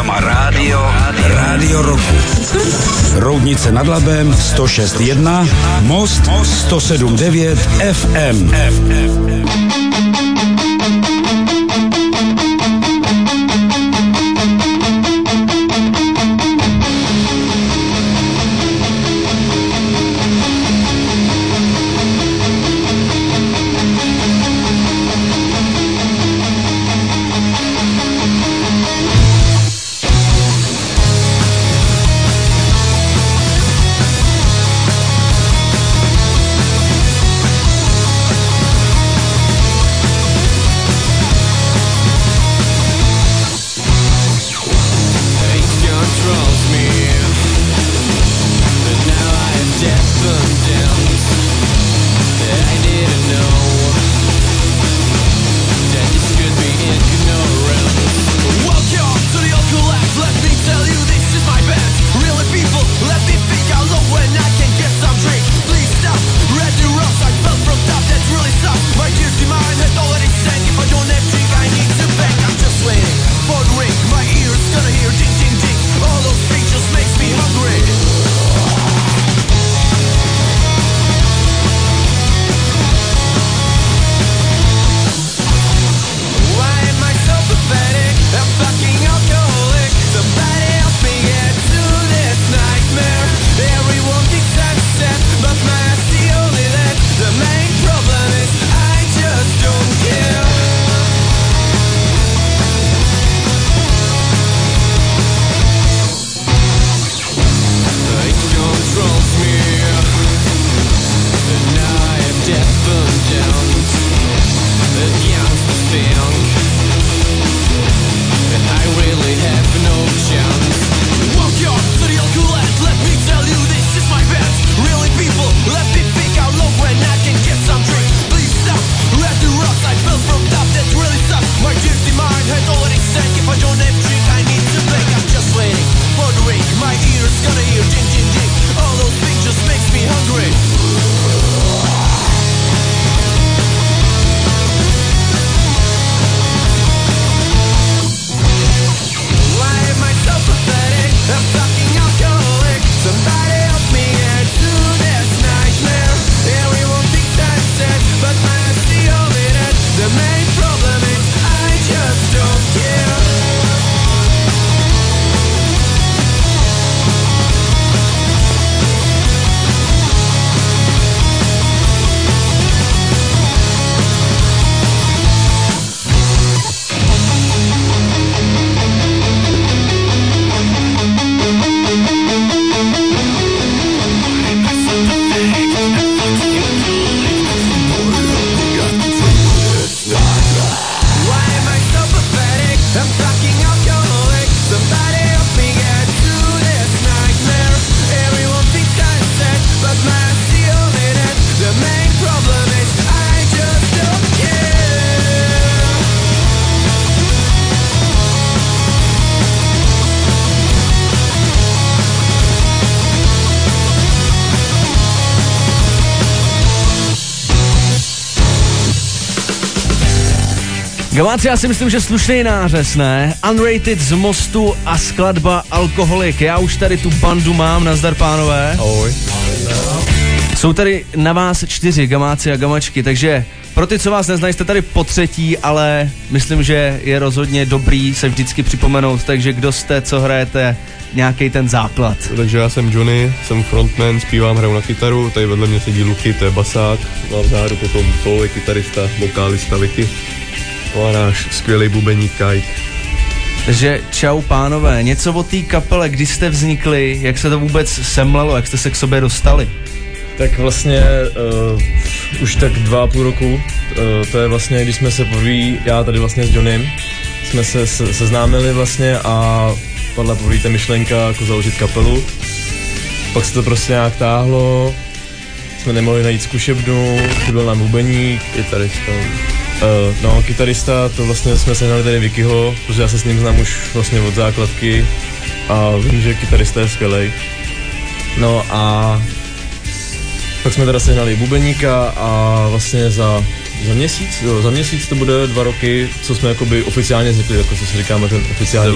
programa Rádio Roku. Roudnice nad Labem 106.1, Most 107.9 FM. Gamáci, já si myslím, že slušný nářez, ne? Unrated z Mostu a skladba Alkoholik. Já už tady tu bandu mám, nazdar pánové. Ahoj. Jsou tady na vás 4 gamáci a gamačky, takže pro ty, co vás neznají, jste tady po třetí, ale myslím, že je rozhodně dobrý se vždycky připomenout, takže kdo jste, co hrajete, nějaký ten základ. Takže já jsem Johnny, jsem frontman, zpívám, hraju na kytaru, tady vedle mě sedí Luky, to je basák, mám vzadu potom Paul, kytarista, vokálista Vicky. A náš skvělý bubeník Kajk. Takže čau pánové, něco o té kapele, kdy jste vznikli, jak se to vůbec semlelo, jak jste se k sobě dostali? Tak vlastně už tak 2,5 roku, to je vlastně, když jsme se poprvé, já tady vlastně s Johnnym, jsme se seznámili vlastně a padla poprvé ta myšlenka jako založit kapelu. Pak se to prostě nějak táhlo, jsme nemohli najít zkušebnu, chyběl nám bubeník, Kytarista. Kytarista, to vlastně jsme sehnali tady Vickyho, protože já se s ním znám už vlastně od základky a vím, že kytarista je skvělej. No a pak jsme teda sehnali bubeníka a vlastně za Za měsíc to bude 2 roky, co jsme jakoby oficiálně vznikli, jako co si říkáme ten oficiální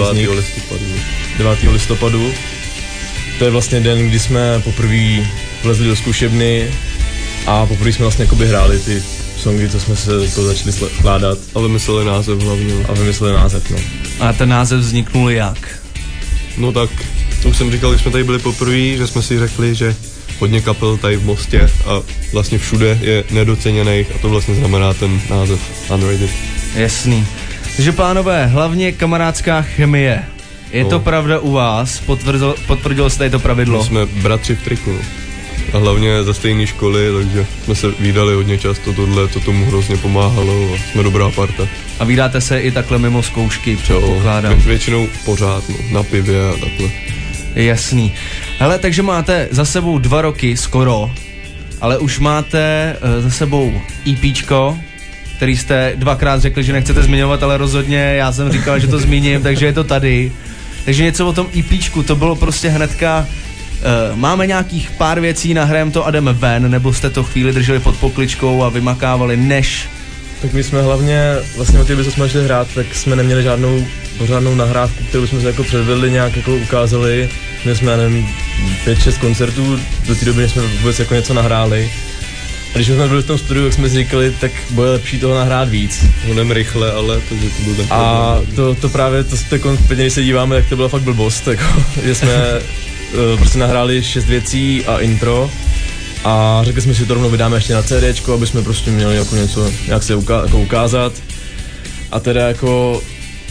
9. listopadu. To je vlastně den, kdy jsme poprvé vlezli do zkušebny a poprvé jsme vlastně jakoby hráli ty songy, co jsme se jako začali skládat. A vymysleli název hlavně. No. A ten název vzniknul jak? No tak, to už jsem říkal, když jsme tady byli poprvé, že jsme si řekli, že hodně kapel tady v Mostě a vlastně všude je nedoceněných a to vlastně znamená ten název Unrated. Jasný. Takže pánové, hlavně kamarádská chemie. Je to pravda u vás? Potvrdilo se tady to pravidlo? My jsme bratři v triku, no. A hlavně ze stejné školy, takže jsme se vídali hodně často, tohle, to tomu hrozně pomáhalo a jsme dobrá parta. A vídáte se i takhle mimo zkoušky, předpokládám? Většinou pořád, no, na pivě a takhle. Jasný. Hele, takže máte za sebou 2 roky skoro, ale už máte za sebou EPčko, který jste 2krát řekli, že nechcete zmiňovat, ale rozhodně já jsem říkal, že to zmíním, takže je to tady. Takže něco o tom EPčku, to bylo prostě hnedka, máme nějakých pár věcí, nahrajeme to a jdeme ven, nebo jste to chvíli drželi pod pokličkou a vymakávali, než... Tak my jsme hlavně, vlastně od té doby, co jsme šli hrát, tak jsme neměli žádnou pořádnou nahrávku, kterou jsme se jako předvedli, nějak jako ukázali. Měli jsme, nevím, 5-6 koncertů, do té doby, než jsme vůbec jako něco nahráli. A když jsme byli v tom studiu, tak jsme si říkali, tak bude lepší toho nahrát víc. Hodem rychle, ale takže to byl ten a to právě, když se díváme, tak to byla fakt blbost, jako, že jsme prostě nahráli 6 věcí a intro. A řekli jsme si, to rovnou vydáme ještě na CDčko, aby jsme prostě měli jako něco, nějak se jako ukázat. A teda jako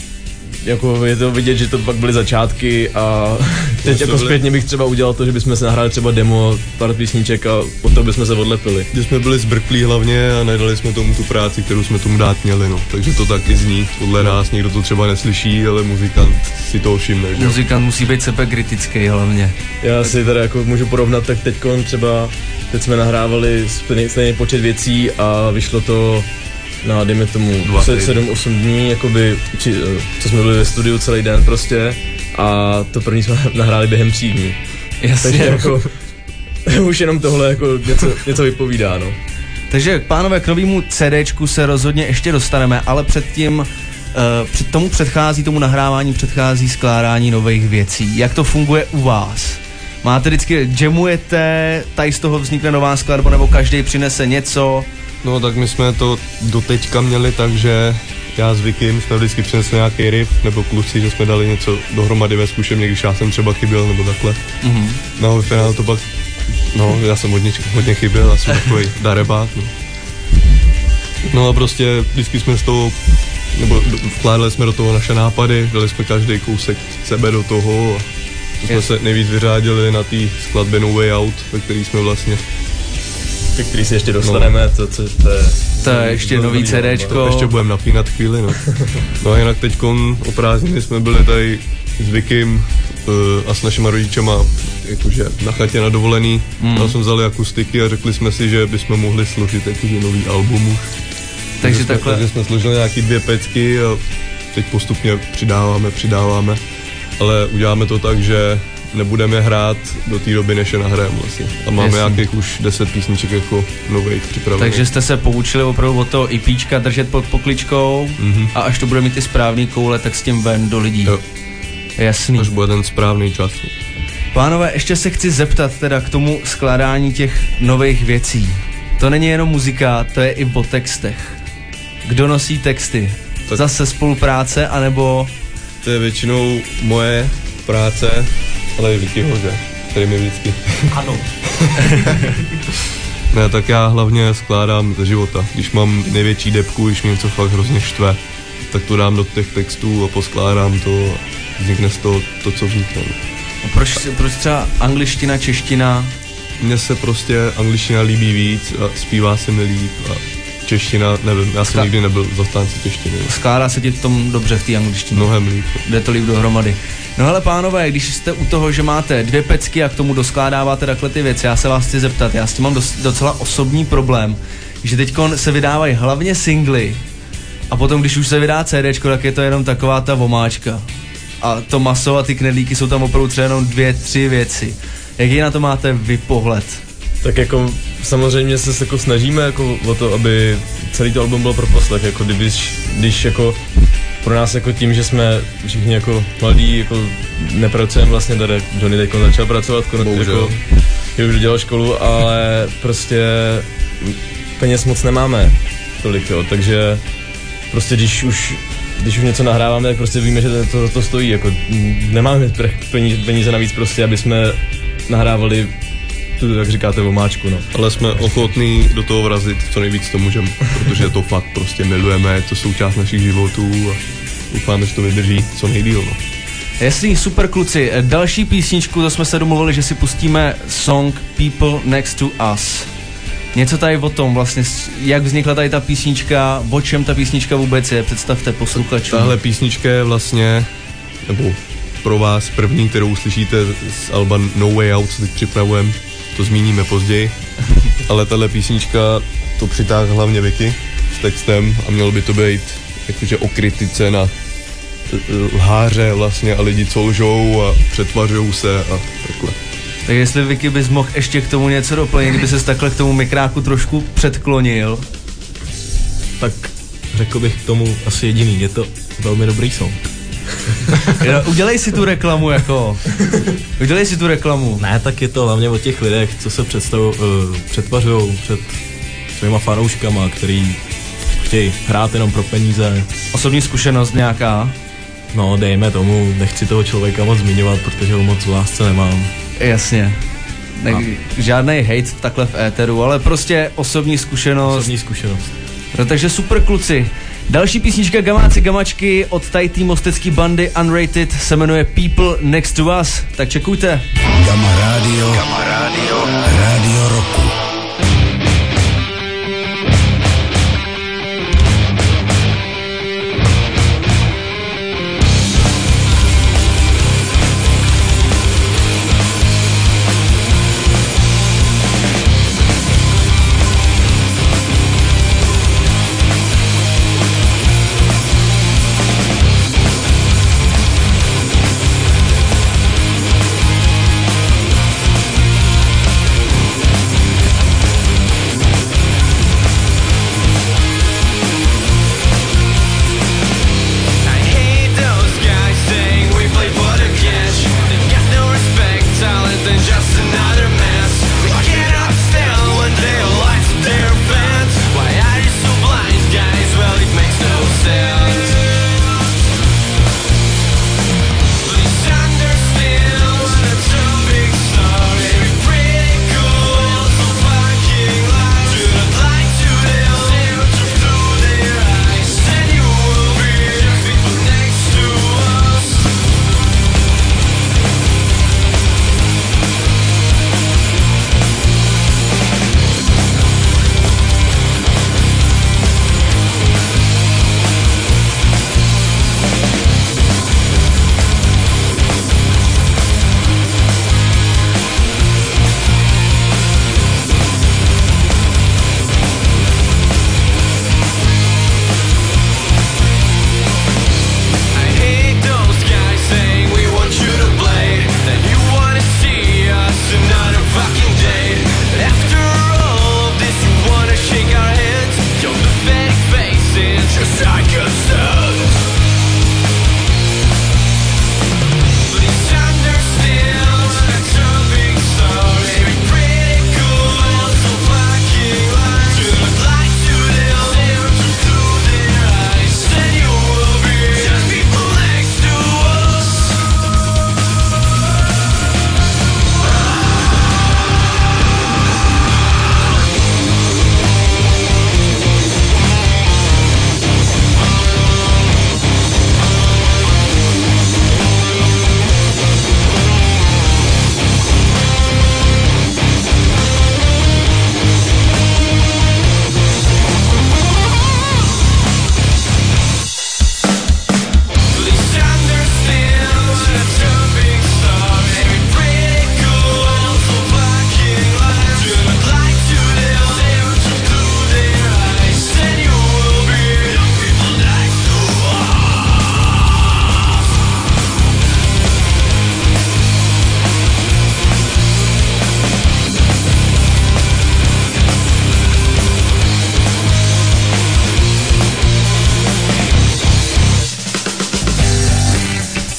je to vidět, že to pak byly začátky a teď jako zpětně bych třeba udělal to, že bychom se nahráli třeba demo, pár písniček a potom bychom se odlepili. Když jsme byli zbrklí hlavně a nedali jsme tomu tu práci, kterou jsme tomu dát měli, no. Takže to taky zní podle nás, někdo to třeba neslyší, ale muzikant si to všimne. Muzikant musí být sebekritický hlavně. Já si teda jako můžu porovnat, tak teď jsme nahrávali stejný počet věcí a vyšlo to na, dejme tomu, 7-8 dní, jakoby, co jsme byli ve studiu celý den prostě a to první jsme nahráli během 3 dní. Jasně. Takže jako, už jenom tohle jako něco vypovídá, no. Takže pánové, k novému CDčku se rozhodně ještě dostaneme, ale předtím tomu nahrávání předchází skládání nových věcí. Jak to funguje u vás? Máte vždycky, jamujete, tady z toho vznikne nová skladba, nebo každý přinese něco? No tak my jsme to doteďka měli tak, že já s Vikim jsme vždycky přinesli nějaký riff, nebo kluci, že jsme dali něco dohromady ve zkušebně, když já jsem třeba chyběl, nebo takhle. Mm-hmm. No ve finále to pak, já jsem hodně chyběl, já jsem takový darebák, no. No a prostě vždycky jsme z toho, nebo vkládali jsme do toho naše nápady, dali jsme každý kousek sebe do toho a to jsme se nejvíc vyřádili na té skladbě No Way Out, ve který jsme vlastně který si ještě dostaneme, to je ještě nový CDčko. To ještě budeme napínat chvíli, no. No a jinak teďkon o prázdniny jsme byli tady s Vikim a s našima rodičema jakože na chatě na dovolený. Tam jsme vzali akustiky a řekli jsme si, že bychom mohli složit jakože nový album už. Takže jsme složili nějaký 2 pecky a teď postupně přidáváme, ale uděláme to tak, že nebudeme hrát do té doby, než je nahrajeme vlastně. A máme nějakých už 10 písniček jako nových připravených. Takže jste se poučili opravdu od toho EPčka držet pod pokličkou a až to bude mít ty správný koule, tak s tím ven do lidí. Jo. Jasný. Až bude ten správný čas. Pánové, ještě se chci zeptat teda k tomu skládání těch nových věcí. To není jenom muzika, to je i o textech. Kdo nosí texty? Tak zase spolupráce, anebo... To je většinou moje práce, ale i Vickyho, že? Který mi vždycky... Ano. Ne, tak já hlavně skládám ze života. Když mám největší depku, když mě něco fakt hrozně štve, tak to dám do těch textů a poskládám to a vznikne z toho to, co vznikne. A proč třeba angličtina, čeština? Mně se prostě angličtina líbí víc a zpívá se mi líp a čeština, nevím, já jsem nikdy nebyl zastánce češtiny. Skládá se ti v tom dobře v té angličtině? Mnohem líp. Jde to líp dohromady. No hele pánové, když jste u toho, že máte 2 pecky a k tomu doskládáváte takhle ty věci, já se vás chci zeptat, já s tím mám docela osobní problém, že teďkon se vydávají hlavně singly a potom, když už se vydá CDčko, tak je to jenom taková ta vomáčka. A to maso a ty knedlíky jsou tam opravdu třeba jenom 2-3 věci. Jaký na to máte vy pohled? Tak jako samozřejmě se jako snažíme jako o to, aby celý to album bylo pro poslech, jako když jako pro nás jako tím, že jsme všichni jako mladí, jako nepracujeme vlastně, tady Johnny teď začal pracovat, jako, že už dodělal školu, ale prostě peněz moc nemáme tolik, jo, takže prostě když už něco nahráváme, tak prostě víme, že to stojí, jako nemáme peníze navíc prostě, aby jsme nahrávali tu, jak říkáte, omáčku, no. Ale jsme ochotní do toho vrazit co nejvíc to můžeme, protože to fakt prostě milujeme, je to součást našich životů a doufáme, že to vydrží co nejdýl, no. Jasný, super kluci. Další písničku, to jsme se domluvili, že si pustíme song People Next to Us. Něco tady o tom vlastně, jak vznikla tady ta písnička, o čem ta písnička vůbec je, představte posluchačům. Tahle písnička je vlastně, nebo pro vás první, kterou uslyšíte z alba No Way Out, co teď připravujeme, to zmíníme později, ale tahle písnička to přitáhla hlavně Vicky s textem a mělo by to být jakože o kritice na lháře vlastně a lidi, co lžou a přetvařují se a takhle. Tak jestli Vicky bys mohl ještě k tomu něco doplnit, kdyby ses takhle k tomu mikráku trošku předklonil. Tak řekl bych k tomu asi jediný, je to velmi dobrý song. Udělej si tu reklamu, jako. Udělej si tu reklamu. Ne, tak je to hlavně o těch lidech, co se přetvařují před svýma fanouškama, který chtějí hrát jenom pro peníze. Osobní zkušenost nějaká? No, dejme tomu, nechci toho člověka moc zmiňovat, protože ho moc v lásce nemám. Jasně. Žádnej hate takhle v éteru, ale prostě osobní zkušenost. Osobní zkušenost. No, takže super kluci. Další písnička Gamáci Gamačky od tajtý mostecký bandy Unrated se jmenuje People Next to Us. Tak čekujte. Gama Radio, Radio Roku.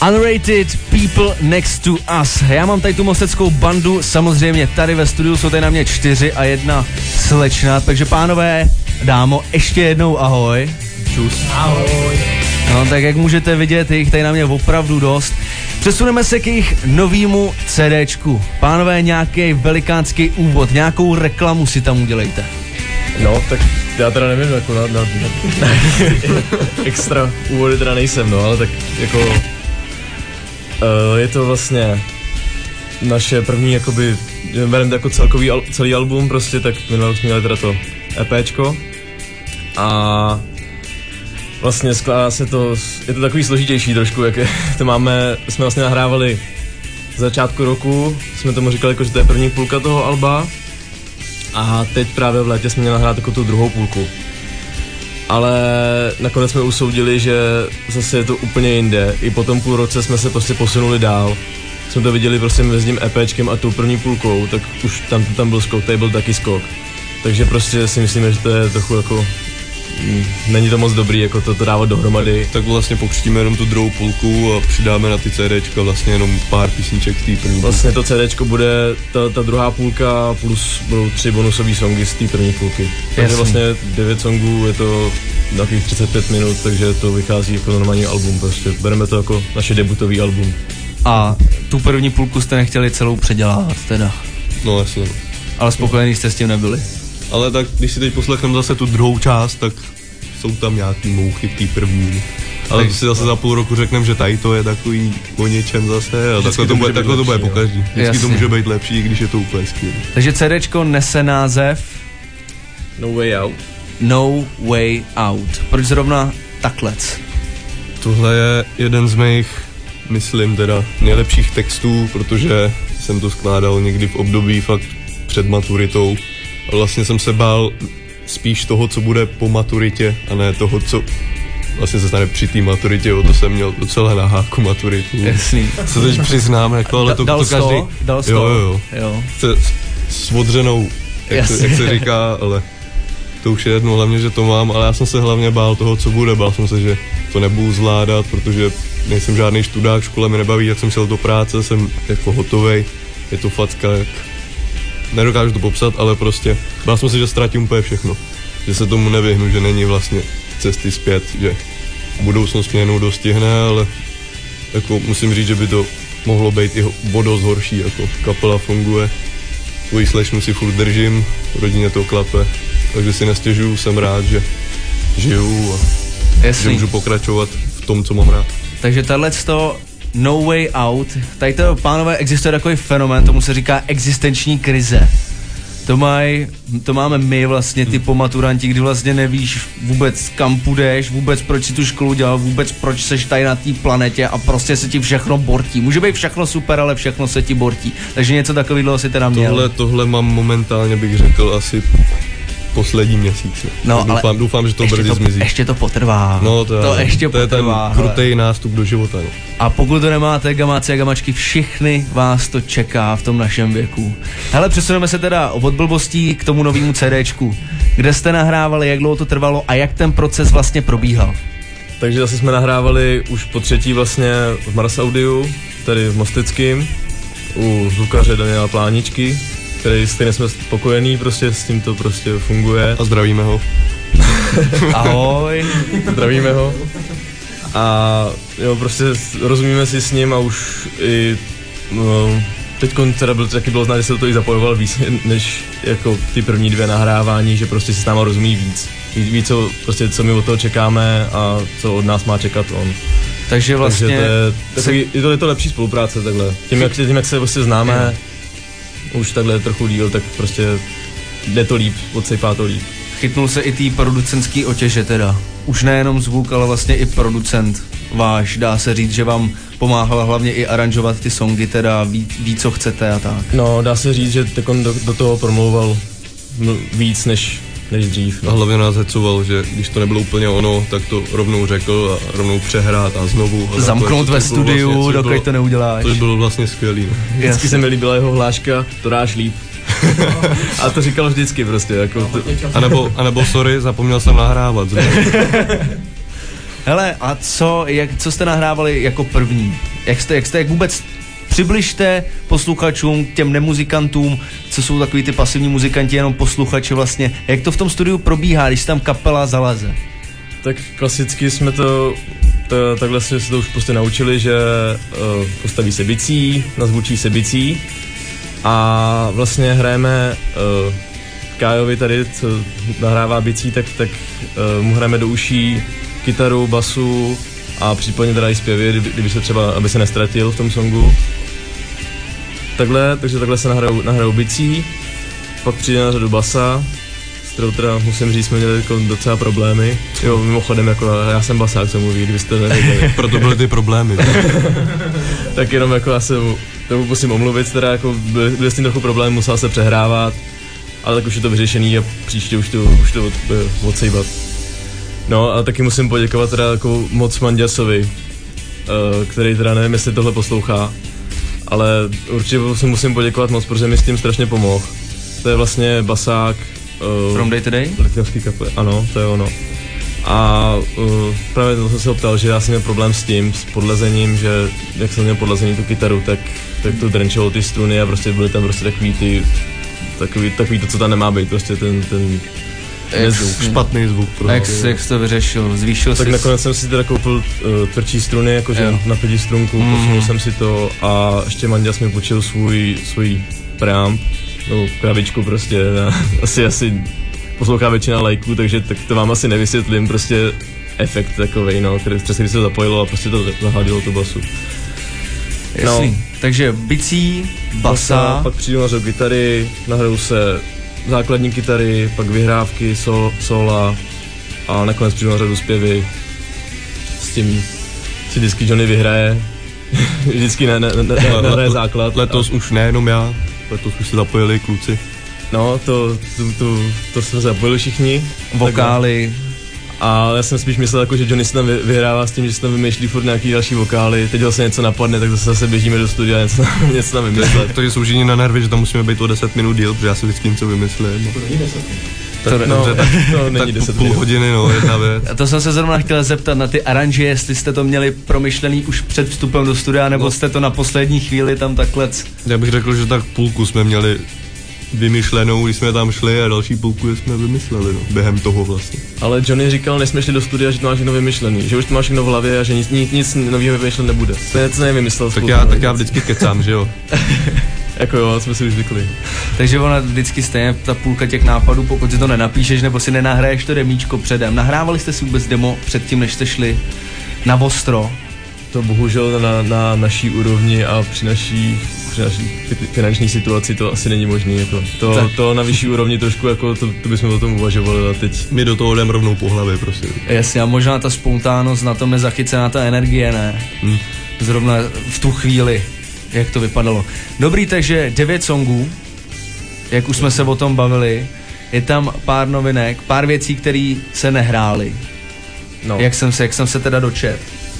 Unrated People Next to Us. Já mám tady tu mosteckou bandu, samozřejmě tady ve studiu jsou tady na mě 4 a 1 slečna, takže pánové, dámo, ještě jednou ahoj. Čus. Ahoj. No tak jak můžete vidět, je jich tady na mě opravdu dost. Přesuneme se k jejich novýmu CDčku. Pánové, nějaký velikánský úvod, nějakou reklamu si tam udělejte. No, tak já teda nevím, jako na extra úvody teda nejsem, no, ale tak jako je to vlastně naše první, jakoby, bereme to jako celý album prostě, tak minulý jsme měli teda to EPčko a vlastně skládá se to, je to takový složitější trošku, jak to máme, jsme vlastně nahrávali z začátku roku, jsme tomu říkali, jako, že to je první půlka toho alba a teď právě v létě jsme měli nahrát jako tu druhou půlku. Ale nakonec jsme usoudili, že zase je to úplně jinde. I po tom půl roce jsme se prostě posunuli dál. Jsme to viděli prostě mezi tím EPčkem a tou první půlkou, tak už tam byl skok, tady byl taky skok. Takže prostě si myslíme, že to je trochu jako, není to moc dobrý, jako to dávat dohromady. Tak vlastně pokřtíme jenom tu druhou půlku a přidáme na ty CDčka vlastně jenom pár písniček z té první. Vlastně to CDčko bude ta druhá půlka plus budou 3 bonusové songy z té první půlky. Takže vlastně 9 songů, je to takových 35 minut, takže to vychází jako normální album, prostě bereme to jako naše debutový album. A tu první půlku jste nechtěli celou předělávat teda? No jasně. Ale spokojení jste s tím nebyli? Ale tak, když si teď poslechneme zase tu druhou část, tak jsou tam nějaký mouchy v té první. Ale když si zase za půl roku řekneme, že tady to je takový o něčem zase a takhle to bude pokaždý. Vždycky to může být lepší, když je to úplně skvělý. Takže CDčko nese název No Way Out. No Way Out. Proč zrovna taklec? Tohle je jeden z mých, myslím teda, nejlepších textů, protože jsem to skládal někdy v období fakt před maturitou. A vlastně jsem se bál spíš toho, co bude po maturitě, a ne toho, co vlastně se stane při té maturitě, o to jsem měl docela na háku maturitu. Jasný. Co teď přiznám, jako, ale to každý... Dal jo. S odřenou, jak se říká, ale to už je jedno, hlavně, že to mám, ale já jsem se hlavně bál toho, co bude, bál jsem se, že to nebudu zvládat, protože nejsem žádný studák, škola mi nebaví, jak jsem šel do práce, jsem jako hotovej, je to facka, jak... Nedokážu to popsat, ale prostě bál jsem se, že ztratím úplně všechno, že se tomu nevyhnu, že není vlastně cesty zpět, že budoucnost mě jenom dostihne, ale jako musím říct, že by to mohlo být i o dost horší, jako kapela funguje, svoji slečnu si furt držím, rodině to klape, takže si nestěžuju, jsem rád, že žiju a že můžu pokračovat v tom, co mám rád. Takže tohleto No Way Out, tady to, pánové, existuje takový fenomén, tomu se říká existenční krize. To máme my vlastně, ty pomaturanti, kdy vlastně nevíš vůbec kam půjdeš, vůbec proč si tu školu dělal, vůbec proč seš tady na té planetě a prostě se ti všechno bortí. Může být všechno super, ale všechno se ti bortí. Takže něco takového si teda měl. Tohle mám momentálně, bych řekl, asi poslední měsíc. No, doufám, že to brzy zmizí. Ještě to potrvá. No, to ještě potrvá. To je ten krutej nástup do života. No. A pokud to nemáte, gamáci a gamačky, všichni vás to čeká v tom našem věku. Hele, přesuneme se teda od blbostí k tomu novému CDčku. Kde jste nahrávali, jak dlouho to trvalo a jak ten proces vlastně probíhal? Takže zase jsme nahrávali už po třetí vlastně v Mars Audiu, tady v Mosteckým, u zvukaře Daniela Pláničky, s kterým jsme spokojení, prostě s tím to prostě funguje. A zdravíme ho. Ahoj. Zdravíme ho. A jo, prostě rozumíme si s ním a už i teď teda taky bylo znát, že se do toho i zapojoval víc, než jako ty první 2 nahrávání, že prostě si s náma rozumí víc. Ví, co my od toho čekáme a co od nás má čekat on. Takže vlastně... Takže je to lepší spolupráce takhle. Tím, jak se prostě známe, už takhle trochu díl, tak prostě jde to líp, odsejpá to líp. Chytnul se i tý producentský otěže teda. Už nejenom zvuk, ale vlastně i producent váš, dá se říct, že vám pomáhal hlavně i aranžovat ty songy, teda ví co chcete a tak. No, dá se říct, že on do toho promlouval víc než dřív. No. A hlavně nás hecoval, že když to nebylo úplně ono, tak to rovnou řekl a rovnou přehrát a znovu. A zamknout ve studiu, vlastně, dokud to neuděláš. To bylo vlastně skvělý. No. Vždycky se mi líbila jeho hláška, to dáš líp. A to říkal vždycky prostě. Jako a nebo sorry, zapomněl jsem nahrávat. Hele, a co jste nahrávali jako první? Jak vůbec přibližte posluchačům, těm nemuzikantům, co jsou takový ty pasivní muzikanti, jenom posluchači vlastně, jak to v tom studiu probíhá, když tam kapela zaleze? Tak klasicky jsme takhle se to už prostě naučili, že postaví se bicí, nazvučí se bicí a vlastně hrajeme Kájovi tady, co nahrává bicí, tak mu hrajeme do uší kytaru, basu a případně teda i zpěvy, kdyby se třeba, aby se nestratil v tom songu. Takže takhle se nahrajou bicí, pak přijde na řadu basa, s kterou teda musím říct, jsme měli jako docela problémy. Jo, mimochodem, jako já jsem basák, co mluví, kdybyste nevěděli. Proto byly ty problémy. Tak jenom jako já se tomu musím omluvit, teda jako byly s tím trochu problém, musel se přehrávat, ale tak už je to vyřešený a příště už to odsejbat. No a taky musím poděkovat teda jako moc Manďasovi, který teda nevím, jestli tohle poslouchá, ale určitě musím poděkovat moc, protože mi s tím strašně pomohl. To je vlastně basák From Day to Day? Litevský kaple, ano, to je ono. A právě to jsem se ptal, že já jsem měl problém s tím, s podlezením, že jak jsem měl podlezení tu kytaru, tak to drenčilo ty struny a prostě byly tam prostě takový to, co tam nemá být, prostě ten nezvuk, špatný zvuk. Prostě. Jak jsi to vyřešil? Zvýšil tak jsi? nakonec jsem si teda koupil tvrdší struny, jakože na 5 strunku, posunul jsem si to a ještě Manďas mi půjčil svůj preamp, no krabičku prostě, asi poslouchá většina lajků, takže tak to vám asi nevysvětlím, prostě efekt takovej, no, přes který se to zapojilo a prostě to zahádilo tu basu. Jasný. No. Takže bicí, basa. Pak přijdu na řadu kytary, nahrajou se základní kytary, pak vyhrávky, sola a nakonec přijdu na řadu zpěvy. S tím si vždycky Johnny vyhraje, vždycky nehraje základ. Letos už nejenom já, letos už se zapojili kluci. No, to jsme zapojili všichni. Vokály. A já jsem spíš myslel, jako, že Johnny se tam vyhrává s tím, že se tam vymýšlí furt nějaký další vokály. Teď ho se něco napadne, tak zase běžíme do studia a něco tam vymyslet. Takže jsou všichni na nervy, že tam musíme být o 10 minut díl, protože já si vždycky něco vymyslím. To není 10 půl hodiny, no, jedna věc. A to jsem se zrovna chtěl zeptat na ty aranže, jestli jste to měli promyšlený už před vstupem do studia, nebo jste to na poslední chvíli tam takhle. Já bych řekl, že tak půlku jsme měli vymyšlenou, když jsme tam šli a další půlku jsme vymysleli, no, během toho vlastně. Ale Johnny říkal, než jsme šli do studia, že to máš všechno vymyšlený, že už to máš všechno v hlavě a že nic nového vymyšlet nebude. To je něco nevymyslel. Tak já vždycky kecám, že jo? Jako jo, jsme si už zvykli. Takže ona vždycky stejně ta půlka těch nápadů, pokud si to nenapíšeš nebo si nenahraješ to demíčko předem. Nahrávali jste si vůbec demo předtím, než jste šli na ostro? To bohužel na naší úrovni a při naší finanční situaci to asi není možné. Jako. To na vyšší úrovni trošku, jako to bychom o tom uvažovali a teď. My do toho jdeme rovnou po hlavě, prostě. Jasně, a možná ta spontánnost, na tom je zachycená ta energie, ne? Zrovna v tu chvíli, jak to vypadalo. Dobrý, takže 9 songů, jak už jsme se o tom bavili, je tam pár novinek, pár věcí, které se nehrály. No. Jak jsem se teda dočet.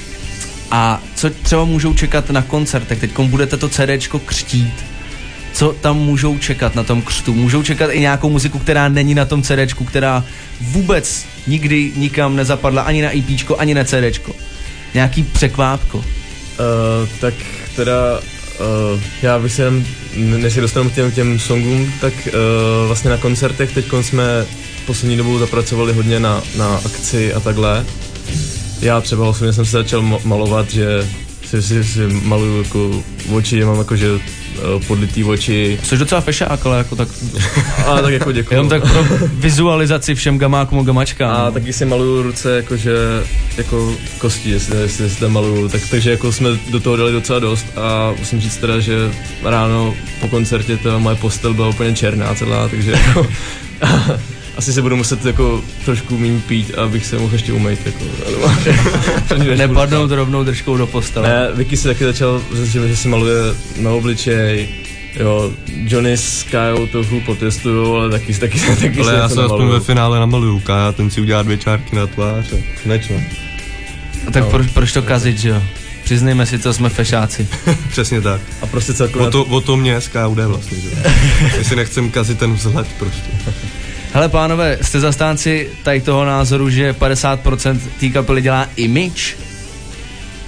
A co třeba můžou čekat na koncertech? Teďkom budete to CDčko křtít. Co tam můžou čekat na tom křtu? Můžou čekat i nějakou muziku, která není na tom CDčku, která vůbec nikdy nikam nezapadla, ani na EPčko, ani na CDčko. Nějaký překvápko. Tak teda já bych se jenom, než se dostanu k těm songům, tak vlastně na koncertech teďkom jsme poslední dobou zapracovali hodně na akci a takhle. Já třeba osobně jsem se začal malovat, že si maluju jako oči, mám jakože podlitý oči. Jsi docela fešák, ale jako tak... A tak jako děkuju. Jenom tak pro vizualizaci všem gamákům a gamačkám. A taky si maluju ruce jakože, jako kosti, jestli tam maluju. Takže jako jsme do toho dali docela dost a musím říct teda, že ráno po koncertě ta moje postel byla úplně černá celá, takže jako... Asi se budu muset jako trošku méně pít, abych se mohl ještě umýt. Jako, Nepadnout rovnou držkou do postele. Ne, Vicky si taky začal, že si maluje na obličej. Jo, Johnny s Kajou trochu potestujou, ale taky ale já se aspoň ve finále namaluju. Kaja, ten si udělá 2 čárky na tvář a konečně. Tak proč to kazit, že jo? Přiznejme si, co jsme fešáci. Přesně tak. A prostě celkově... O to mě s Kajou jde vlastně, že jo? Jestli nechcem kazit ten vzhled prostě. Hele pánové, jste zastánci tady toho názoru, že 50% té kapely dělá image?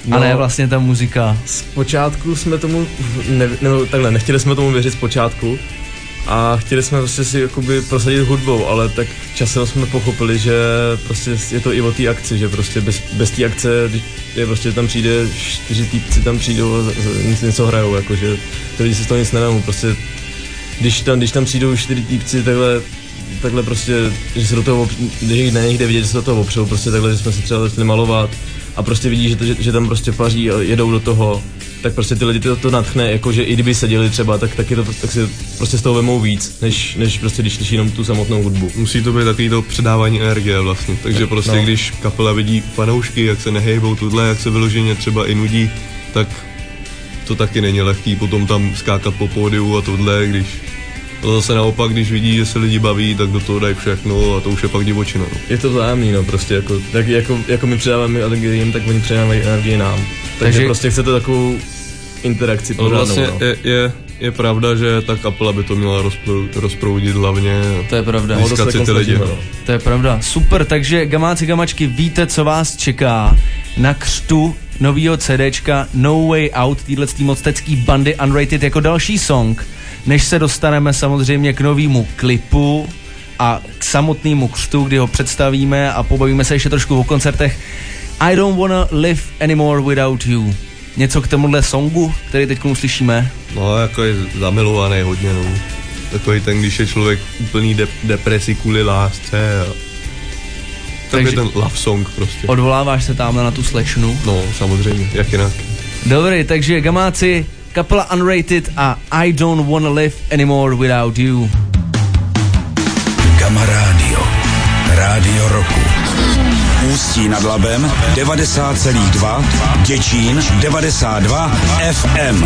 a ne vlastně ta muzika. Zpočátku jsme tomu, nechtěli jsme tomu věřit zpočátku a chtěli jsme prostě si jakoby prosadit hudbou, ale tak časem jsme pochopili, že prostě je to i o té akci, že prostě bez té akce, když je prostě tam přijde 4 týpci, tam přijdou a něco hrajou, jakože ty lidi si z toho nic nevemu, prostě když tam přijdou 4 týpci takhle prostě, že se do toho, když na nich jde vidět, že se do toho opřou, prostě takhle, že jsme se třeba začali malovat a prostě vidí, že tam prostě paří a jedou do toho, tak prostě ty lidi to nadchne, jakože i kdyby seděli třeba, tak si prostě z toho vemou víc, než prostě když slyší jenom tu samotnou hudbu. Musí to být takový to předávání energie vlastně, takže prostě když kapela vidí fanoušky, jak se nehejbou tudle, jak se vyloženě třeba i nudí, tak to taky není lehký potom tam skákat po pódiu a tohle, když ale zase naopak, když vidí, že se lidi baví, tak do toho dají všechno a to už je pak divočina. No. Je to vzájemný, no prostě, jako my předáváme energii, tak oni předávají energii nám. Takže prostě chce to takovou interakci pořádnou. Vlastně no. je pravda, že ta kapela by to měla rozproudit hlavně. To je pravda. Získat si ty lidi. No. To je pravda. Super, takže gamáci, gamačky, víte, co vás čeká na křtu novýho CDčka No Way Out, týhletý moctecký bandy Unrated jako další song. Než se dostaneme samozřejmě k novému klipu a k samotnému křtu, kdy ho představíme a pobavíme se ještě trošku o koncertech. I don't wanna live anymore without you. Něco k tomuhle songu, který teď uslyšíme? No, jako je zamilovaný hodně, no. Takový ten, když je člověk úplný depresi kvůli lásce a... Takže ten love song prostě. Odvoláváš se tamhle na tu slečnu? No, samozřejmě, jak jinak. Dobrý, takže gamáci, kapela Unrated a I don't wanna live anymore without you. Gamma Radio. Rádio roku. Ústí nad Labem 90,2, Děčín 92 FM.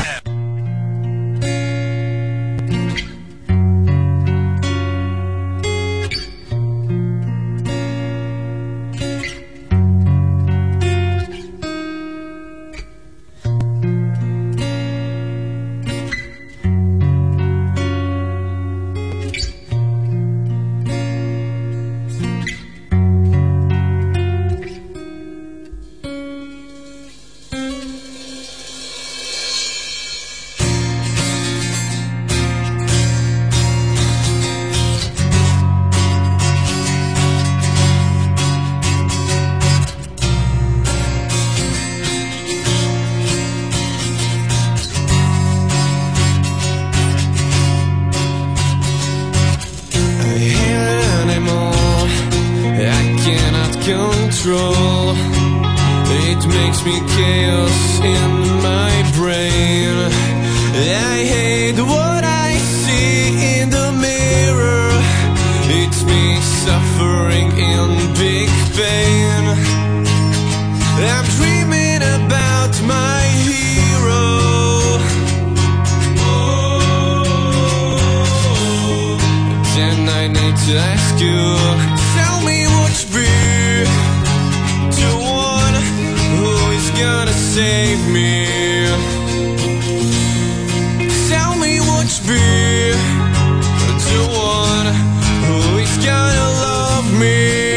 It makes me chaos in my brain. I hate what I see in the mirror. It's me suffering in big pain. I'm dreaming about my hero. Then I need to ask you, tell me what's be gonna save me. Tell me what's be the one who is gonna love me.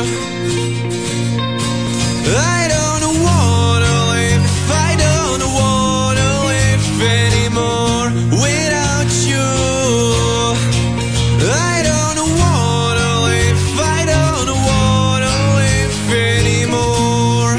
I don't wanna live, I don't wanna live anymore without you. I don't wanna live, I don't wanna live anymore.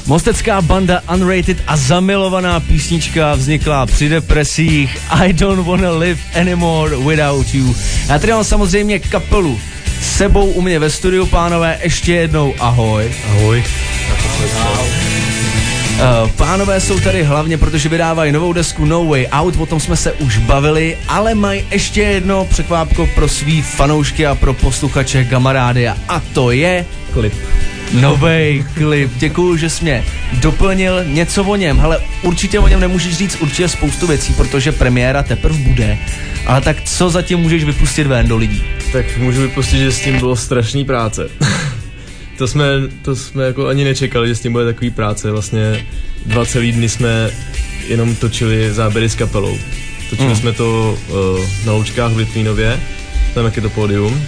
Mostecká banda Unrated a zamilovaná písnička vznikla při depresích I Don't Wanna Live Anymore Without You. Já tady mám samozřejmě kapelu s sebou u mě ve studiu, pánové, ještě jednou ahoj. Ahoj. Pánové jsou tady hlavně, protože vydávají novou desku No Way Out, o tom jsme se už bavili, ale mají ještě jedno překvápko pro svý fanoušky a pro posluchače Gamarádia, a to je Klip. novej klip. Děkuju, že jsi mě doplnil něco o něm. Hele, určitě o něm nemůžeš říct určitě spoustu věcí, protože premiéra teprve bude. Ale tak co zatím můžeš vypustit ven do lidí? Tak můžu vypustit, že s tím bylo strašný práce. To jsme jako ani nečekali, že s tím bude takový práce. Vlastně 2 celý dny jsme jenom točili záběry s kapelou. Točili jsme to na Loučkách v Litvínově, tam jak je to pódium.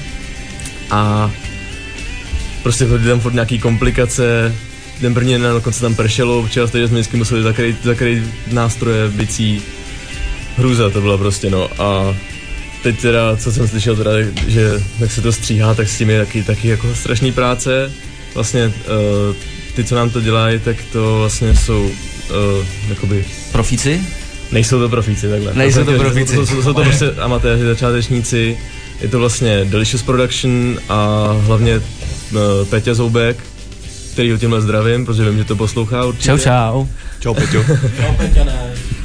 A prostě chodili tam furt nějaký komplikace. Den první den dokonce tam pršelo, včera jsme vždycky museli zakrýt nástroje, bicí. Hrůza to byla prostě, no. A teď teda, co jsem slyšel teda, že jak se to stříhá, tak s tím je taky jako strašný práce. Vlastně ty, co nám to dělají, tak to vlastně jsou jakoby... Profíci? Nejsou to profíci, takhle. Nejsou to profíci. Jsou to prostě amatéři, začátečníci. Je to vlastně Delicious Production a hlavně Peťa Zoubek, kterýho tímhle zdravím, protože vím, že to poslouchá určitě. Čau. Čau, Peťo. Čau, Peťané.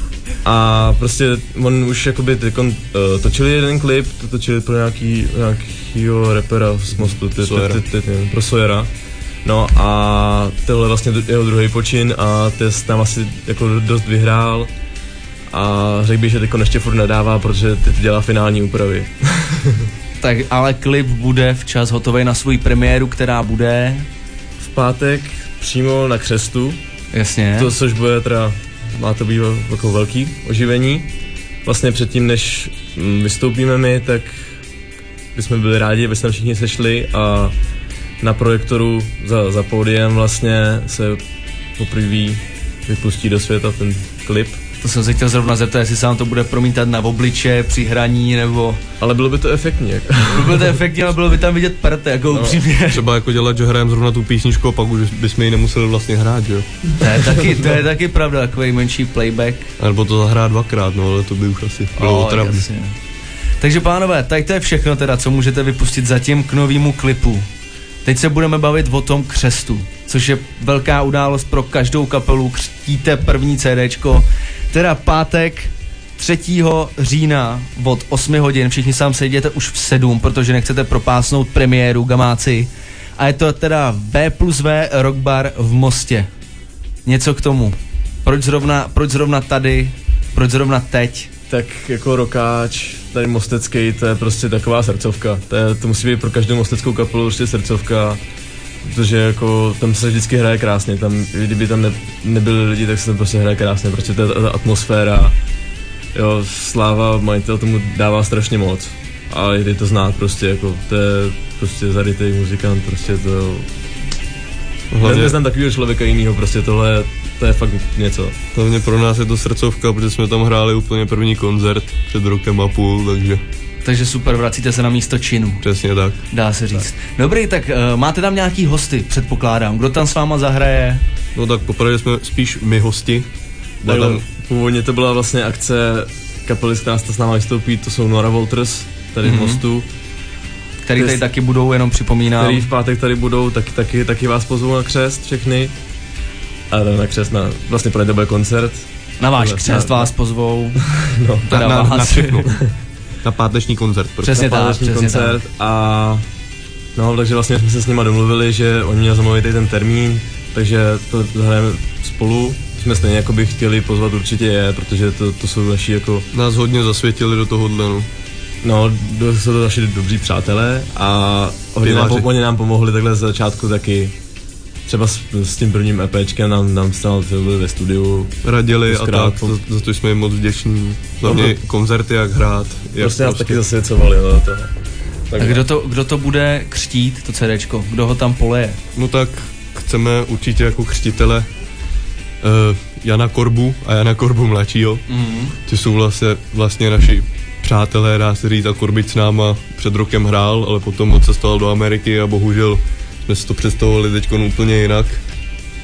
A prostě on už jakoby točili jeden klip, to točili pro nějakýho rapera z Mostu, pro Sojera. No a tohle vlastně jeho druhý počin a test tam asi jako dost vyhrál a řekl bych, že teď ještě furt nadává, protože teď dělá finální úpravy. Tak ale klip bude včas hotový na svou premiéru, která bude... V pátek přímo na Křestu. Jasně. To, což bude teda, má to být jako velký oživení. Vlastně předtím, než vystoupíme my, tak bychom byli rádi, aby se všichni sešli a na projektoru za pódiem vlastně se poprvé vypustí do světa ten klip. To jsem se chtěl zrovna zeptat, jestli se nám to bude promítat na obliče, při hraní, nebo... Ale bylo by to efektní, jako. Bylo to efektní, ale bylo by tam vidět prd, jako upřímně. Třeba jako dělat, že hrajeme zrovna tu písničku a pak už bychom ji nemuseli vlastně hrát, jo? To je taky pravda, takový menší playback. A nebo to zahrát 2krát, no, ale to by už asi bylo otravné. Takže pánové, tady to je všechno teda, co můžete vypustit zatím k novému klipu. Teď se budeme bavit o tom křestu, což je velká událost pro každou kapelu. Křtíte první CDčko, teda pátek 3. října od 8 hodin. Všichni sám sejděte už v 7, protože nechcete propásnout premiéru, gamáci. A je to teda V+V Rock Bar v Mostě. Něco k tomu. Proč zrovna tady? Proč zrovna teď? Tak jako rokáč, tady mostecký, to je prostě taková srdcovka. To musí být pro každou mosteckou kapelu prostě srdcovka, protože jako tam se vždycky hraje krásně, tam, kdyby tam nebyli lidi, tak se tam prostě hraje krásně, prostě ta atmosféra, jo, Sláva, majitel tomu dává strašně moc a jde to znát prostě, jako to je prostě zarytej muzikant, prostě to... Neznám takového člověka jinýho, prostě tohle, to je fakt něco. Hlavně pro nás je to srdcovka, protože jsme tam hráli úplně první koncert před rokem a půl, takže super, vracíte se na místo činu. Přesně tak. Dá se říct. Dobrý, tak máte tam nějaký hosty, předpokládám. Kdo tam s váma zahraje? No tak poprvé jsme spíš my hosti. Tam... Původně to byla vlastně akce kapely, která s náma vystoupí, to jsou Nora Walters, tady v Mostu. Který tady taky budou, jenom připomínám. Který v pátek tady budou, taky vás pozvou na křest všechny. A na křest, vlastně pro bude koncert. Na váš křest vás pozvou. No, na všechno. Na páteční koncert. Přesně na páteční koncert tak. A no, takže vlastně jsme se s nima domluvili, že oni měli zamluvit ten termín, takže to zahrajeme spolu. Jsme stejně jako by chtěli pozvat určitě je, protože to jsou naši jako... Nás hodně zasvětili do tohohle, no. No, jsou to naši dobří přátelé a oni nám pomohli takhle z začátku taky. Třeba s tím prvním EPčkem nám stál ve studiu. Radili a tak, za to jsme jim moc vděční. Hlavně koncerty, jak hrát. Prostě nás taky zasvěcovali, no to. A kdo to bude křtít, to CDčko? Kdo ho tam poleje? No tak chceme určitě jako křtitele Jana Korbu a Jana Korbu mladšího. Ty jsou vlastně naši přátelé, dá se říct, a Korbič s náma před rokem hrál, ale potom odcestoval do Ameriky a bohužel jsme si to představovali teď úplně jinak.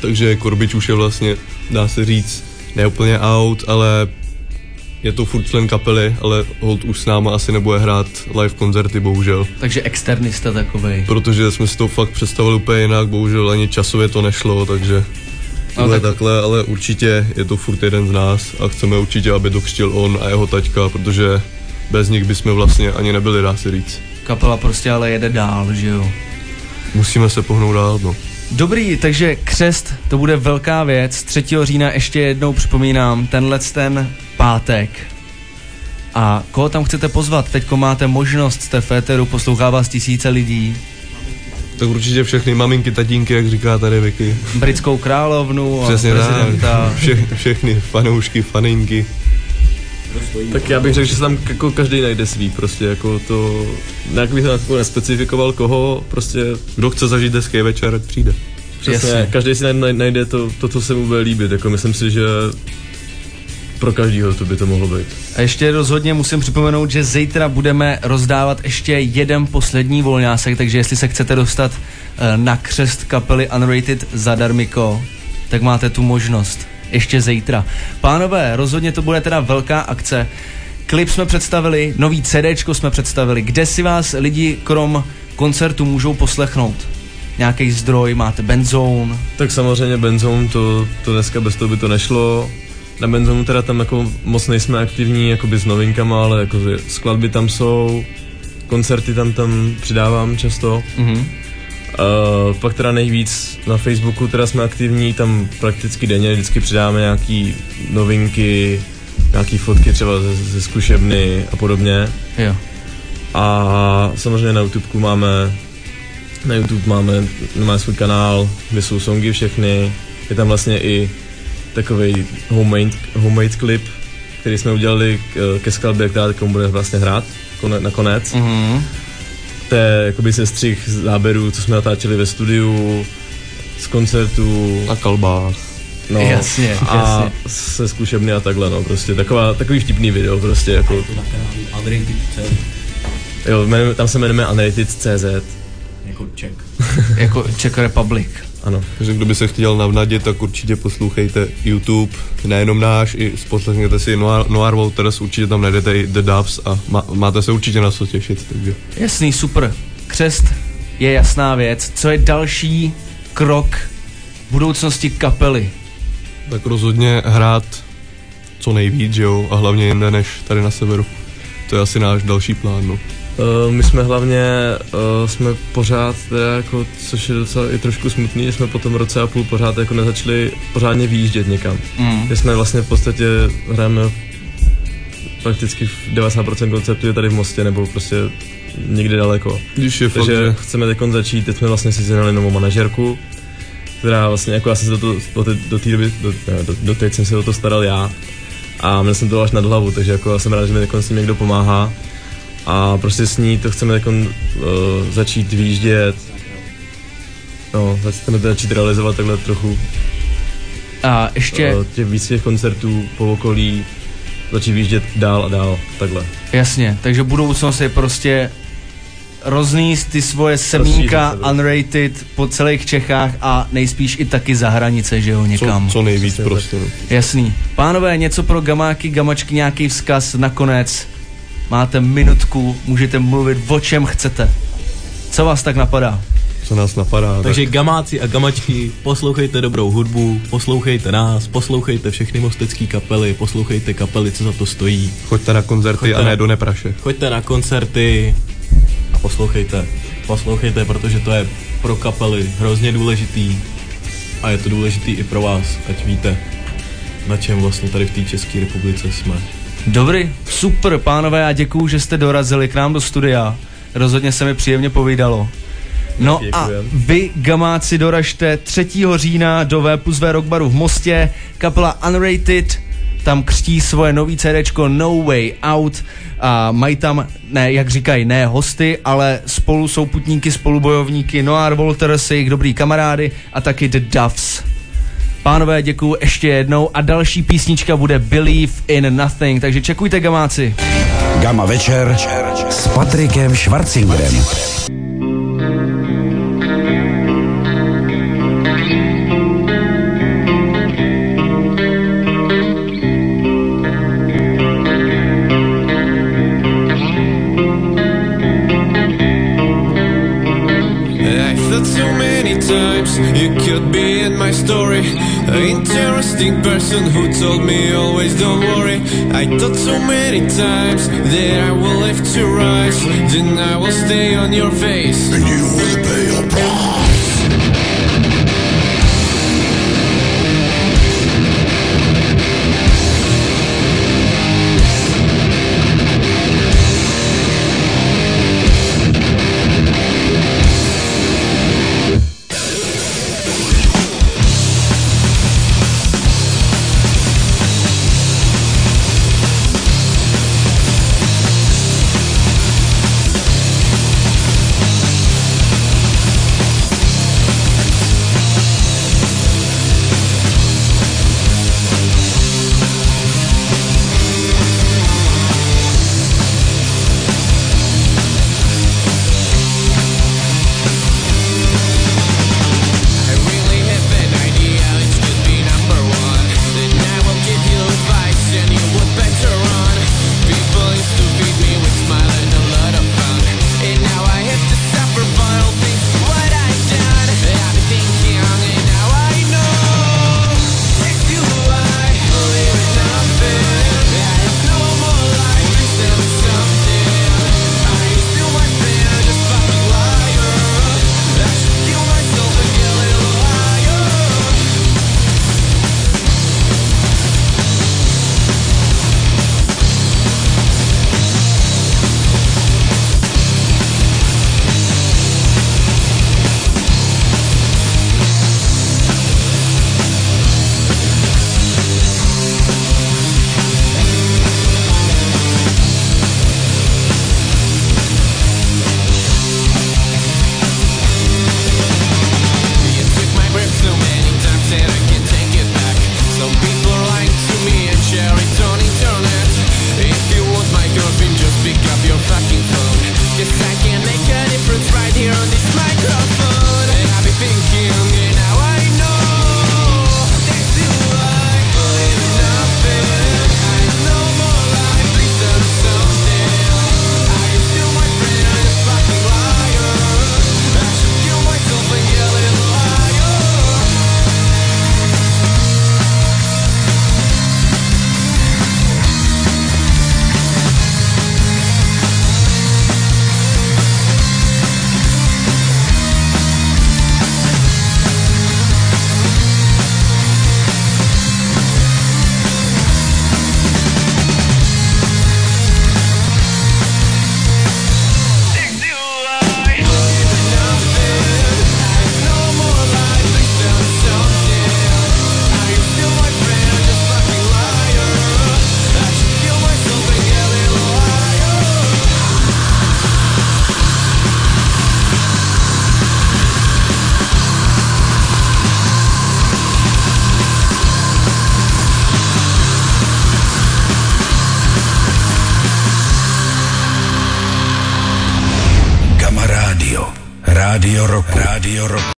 takže Korbič už je vlastně, dá se říct, ne úplně out, ale je to furt člen kapely, ale hold už s náma asi nebude hrát live koncerty, bohužel. Takže externista takovej. Protože jsme si to fakt představili úplně jinak, bohužel ani časově to nešlo, takže tak takhle, ale určitě je to furt jeden z nás a chceme určitě, aby to křtil on a jeho taťka, protože bez nich bychom vlastně ani nebyli, dá se říct. Kapela prostě ale jede dál, že jo? Musíme se pohnout dál, no. Dobrý, takže křest, to bude velká věc. 3. října ještě jednou připomínám, ten pátek. A koho tam chcete pozvat? Teďko máte možnost, jste v éteru, poslouchá vás tisíce lidí. Tak určitě všechny maminky, tatínky, jak říká tady Vicky. Britskou královnu a přesně prezidenta. Všechny fanoušky, faninky. Tak já bych řekl, že se tam jako každý najde svý, prostě jako to, nějak bych to jako nespecifikoval koho, prostě. Kdo chce zažít hezký večer, přijde. Přesně, každý si najde to, co se mu bude líbit, jako myslím si, že pro každýho to by to mohlo být. A ještě rozhodně musím připomenout, že zítra budeme rozdávat ještě jeden poslední volňásek, takže jestli se chcete dostat na křest kapely Unrated zadarmiko, tak máte tu možnost. Ještě zítra. Pánové, rozhodně to bude teda velká akce. Klip jsme představili, nový CDčko jsme představili. Kde si vás lidi krom koncertu můžou poslechnout? Nějaký zdroj, máte Benzone? Tak samozřejmě Benzone, to dneska bez toho by to nešlo. Na Benzone teda tam jako moc nejsme aktivní jakoby s novinkama, ale jako skladby tam jsou, koncerty tam přidávám často. Pak teda nejvíc na Facebooku teda jsme aktivní, tam prakticky denně vždycky přidáme nějaký novinky, nějaký fotky třeba ze zkušebny a podobně. Jo. A samozřejmě na YouTube máme svůj kanál, kde jsou songy všechny, je tam vlastně i takovej homemade klip, který jsme udělali ke skladbě, která teď bude vlastně hrát nakonec. To je jakoby sestřih záběrů, co jsme natáčeli ve studiu, z koncertů. Na kalbách. No, jasně. A se zkušebny a takhle, no, prostě takový vtipný video, prostě jako. Na kanálu Unrated.cz. Jo, tam se jmenujeme Unrated.cz. Jako Czech. Jako Czech Republic. Ano. Takže kdo by se chtěl navnadit, tak určitě poslouchejte YouTube, nejenom náš, i poslechněte si Noir Waters, určitě tam najdete i The Doves a máte se určitě na co těšit. Takže. Jasný, super. Křest je jasná věc. Co je další krok budoucnosti kapely? Tak rozhodně hrát co nejvíc, že jo, a hlavně jinde než tady na severu. To je asi náš další plán, no. My jsme hlavně, jsme pořád, teda jako, což je docela i trošku smutný, že jsme po tom roce a půl pořád jako nezačali pořádně vyjíždět někam. Že jsme vlastně v podstatě hrajeme prakticky 90% koncertů je tady v Mostě nebo prostě někde daleko. Takže fakt, že chceme teď začít, teď jsme vlastně si znali novou manažerku, která vlastně, jako já jsem se do té doby, doteď jsem se o to staral já a měl jsem to až nad hlavu, takže jako já jsem rád, že mi s ním někdo pomáhá. A prostě s ní to chceme začít vyjíždět, no, chceme to začít realizovat takhle trochu. A ještě těch víc těch koncertů po okolí, začít vyjíždět dál a dál, takhle. Jasně, takže budoucnost je prostě rozníst ty svoje semínka Unrated po celých Čechách a nejspíš i taky za hranice, že jo, někam. Co nejvíc prostě. Jasný. Pánové, něco pro gamáky, gamačky, nějaký vzkaz nakonec. Máte minutku, můžete mluvit o čem chcete. Co vás tak napadá? Co nás napadá. Takže gamáci a gamačky, poslouchejte dobrou hudbu, poslouchejte nás, poslouchejte všechny mostecké kapely, poslouchejte kapely, co za to stojí. Choďte na koncerty a ne do Nepraše. Choďte na koncerty a poslouchejte. Poslouchejte, protože to je pro kapely hrozně důležitý a je to důležitý i pro vás, ať víte, na čem vlastně tady v té České republice jsme. Dobrý, super, pánové, a děkuju, že jste dorazili k nám do studia. Rozhodně se mi příjemně povídalo. No a vy, gamáci, doražte 3. října do V+V Rock Baru v Mostě. Kapela Unrated tam křtí svoje nový CDčko No Way Out a mají tam, ne, jak říkají, ne hosty, ale spolu souputníky, spolubojovníky Noir Waters, jejich dobrý kamarády a taky The Doves. Pánové, děkuju ještě jednou a další písnička bude Believe in Nothing, takže čekujte, gamáci. Gama večer s Patrikem Schwarzingerem. times you could be in my story. An interesting person who told me always don't worry. I thought so many times that I will live to rise. Then I will stay on your face and you will pay your price. Rádio Rock. Rádio Rock.